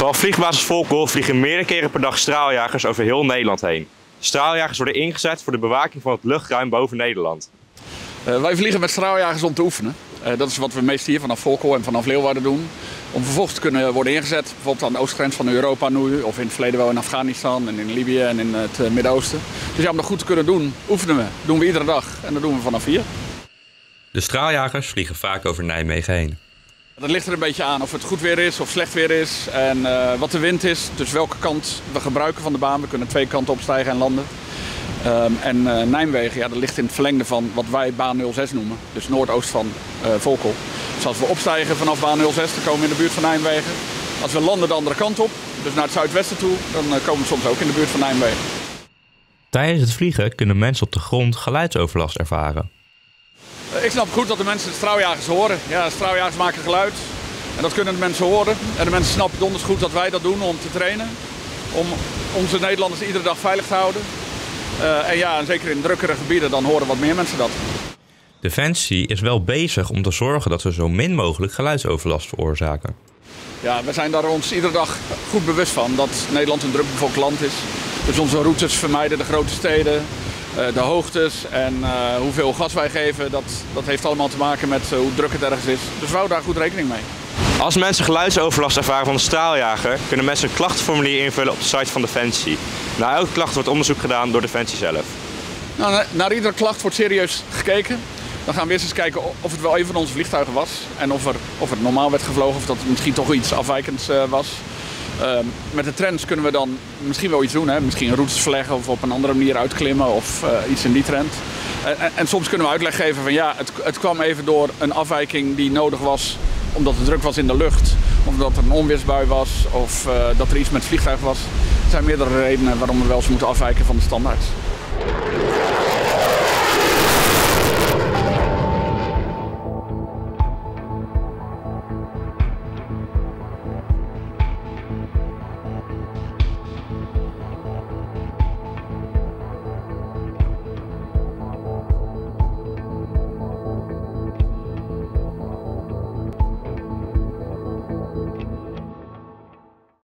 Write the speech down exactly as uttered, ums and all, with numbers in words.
Vanaf vliegbasis Volkel vliegen meerdere keren per dag straaljagers over heel Nederland heen. Straaljagers worden ingezet voor de bewaking van het luchtruim boven Nederland. Uh, wij vliegen met straaljagers om te oefenen. Uh, dat is wat we meest hier vanaf Volkel en vanaf Leeuwarden doen. Om vervolgens te kunnen worden ingezet, bijvoorbeeld aan de oostgrens van Europa nu, of in het verleden wel in Afghanistan en in Libië en in het uh, Midden-Oosten. Dus ja, om dat goed te kunnen doen, oefenen we. Dat doen we iedere dag en dat doen we vanaf hier. De straaljagers vliegen vaak over Nijmegen heen. Dat ligt er een beetje aan of het goed weer is of slecht weer is en uh, wat de wind is. Dus welke kant we gebruiken van de baan. We kunnen twee kanten opstijgen en landen. Um, en uh, Nijmegen, ja, dat ligt in het verlengde van wat wij baan nul zes noemen. Dus noordoost van uh, Volkel. Dus als we opstijgen vanaf baan nul zes, dan komen we in de buurt van Nijmegen. Als we landen de andere kant op, dus naar het zuidwesten toe, dan uh, komen we soms ook in de buurt van Nijmegen. Tijdens het vliegen kunnen mensen op de grond geluidsoverlast ervaren. Ik snap goed dat de mensen de straaljagers horen. Ja, de straaljagers maken geluid en dat kunnen de mensen horen. En de mensen snappen donders goed dat wij dat doen om te trainen. Om onze Nederlanders iedere dag veilig te houden. Uh, en ja, en zeker in drukkere gebieden, dan horen wat meer mensen dat. Defensie is wel bezig om te zorgen dat we zo min mogelijk geluidsoverlast veroorzaken. Ja, we zijn daar ons iedere dag goed bewust van dat Nederland een drukbevolkt land is. Dus onze routes vermijden de grote steden. De hoogtes en uh, hoeveel gas wij geven, dat, dat heeft allemaal te maken met uh, hoe druk het ergens is. Dus we houden daar goed rekening mee. Als mensen geluidsoverlast ervaren van de straaljager, kunnen mensen een klachtenformulier invullen op de site van Defensie. Na elke klacht wordt onderzoek gedaan door Defensie zelf. Nou, na, naar iedere klacht wordt serieus gekeken. Dan gaan we eerst eens kijken of het wel een van onze vliegtuigen was. En of, er, of het normaal werd gevlogen of dat het misschien toch iets afwijkends uh, was. Uh, met de trends kunnen we dan misschien wel iets doen. Hè? Misschien routes verleggen of op een andere manier uitklimmen of uh, iets in die trend. En, en, en soms kunnen we uitleg geven van ja, het, het kwam even door een afwijking die nodig was omdat het druk was in de lucht. Of dat er een onweersbui was of uh, dat er iets met het vliegtuig was. Er zijn meerdere redenen waarom we wel eens moeten afwijken van de standaard.